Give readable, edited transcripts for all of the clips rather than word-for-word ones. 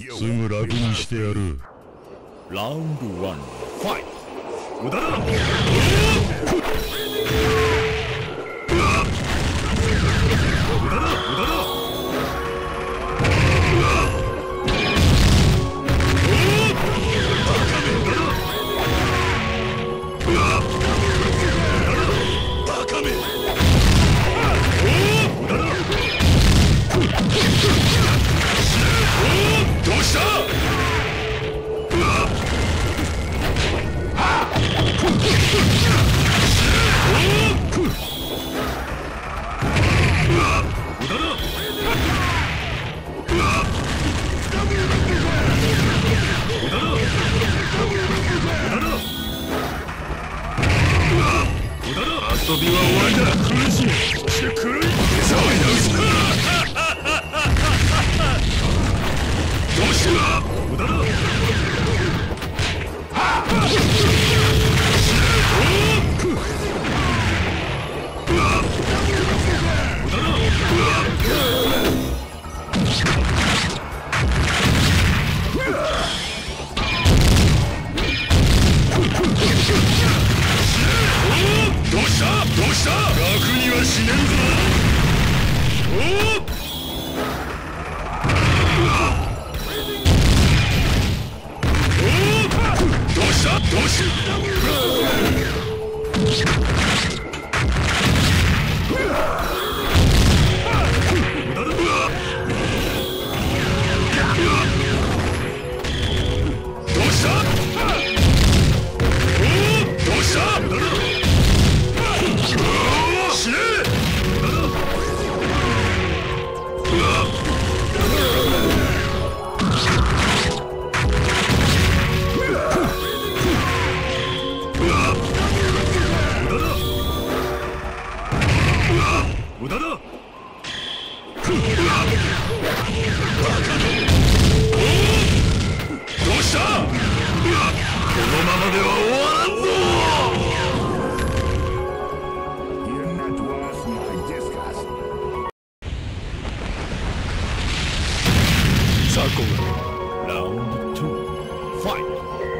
すぐ楽にしてやる。 ラウンド1、ファイト。無駄だ。どうした？遊びは終わりだ。苦しい。そして狂い。騒いだ牛だ。どうした？無駄だ。どうした？どうした？楽にはしねえぞ。どうした？どうした？無駄だ。どうした？このままでは終わらんぞ。さあ、ここラウンド2、ファイト。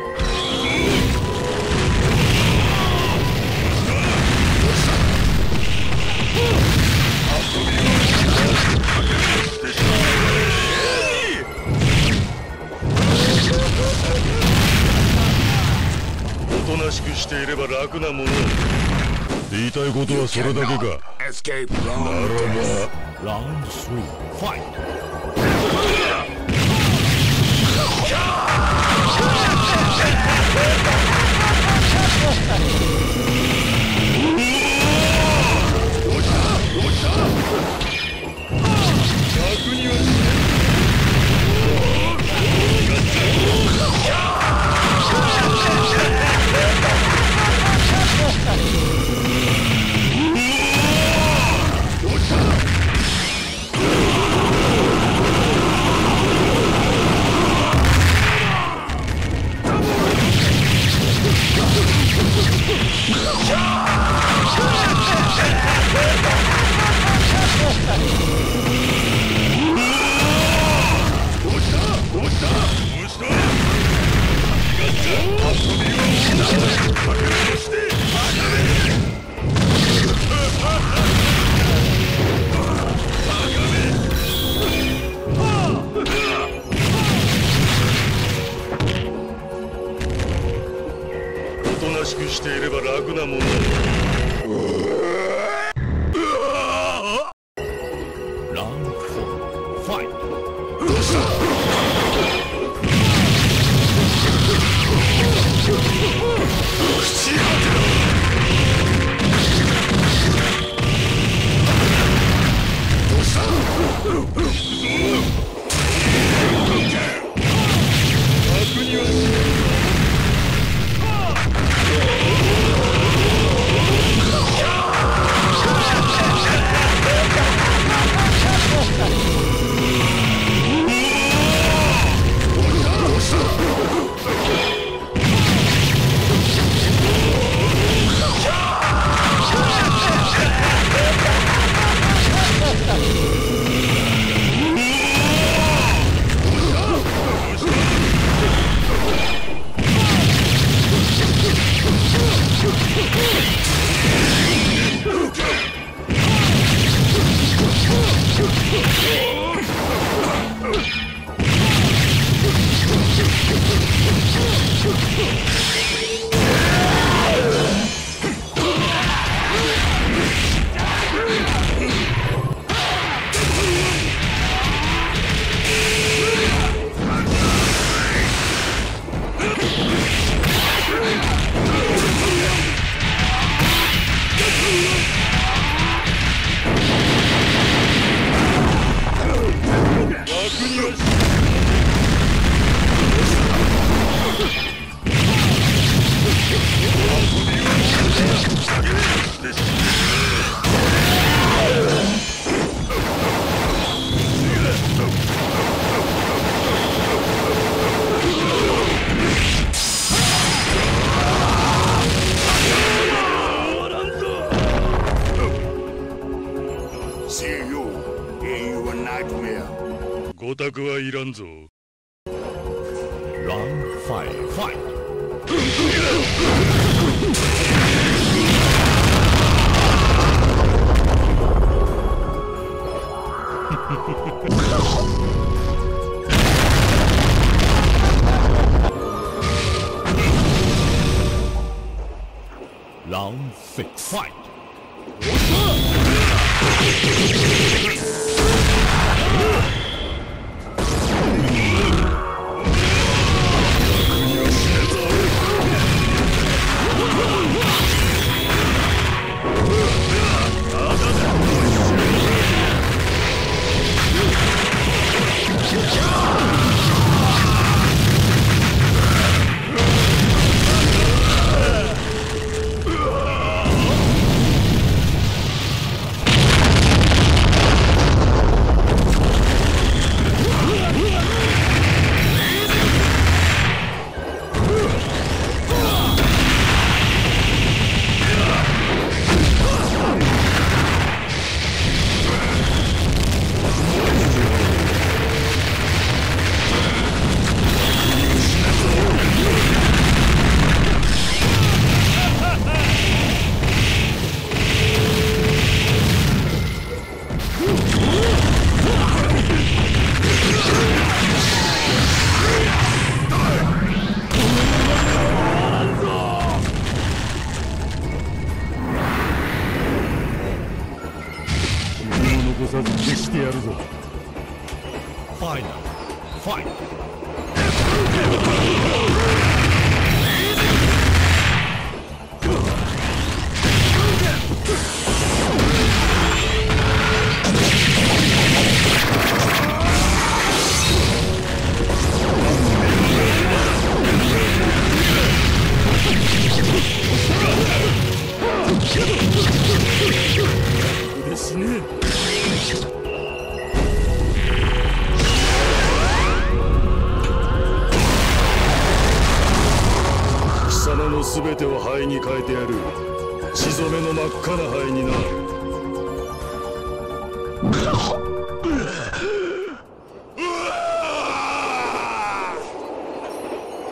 おとなしくしていれば楽なもの。言いたいことはそれだけか。ならばラウンド3、ファイト。おとなしくしていれば楽なもの。ラウンド4、ファイト。どうした？口当てろ。どうした？楽にはしない。 ごたくはいらんぞ。 ランファイファイランフィックスファイト。残さず消してやるぞ。ファイナルファイト。ですね。 貴様の全てを灰に変えてやる。血染めの真っ赤な灰にな。